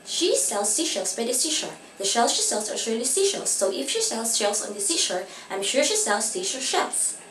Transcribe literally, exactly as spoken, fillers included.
She sells seashells by the seashore. The shells she sells are surely seashells, so if she sells shells on the seashore, I'm sure she sells seashell shells.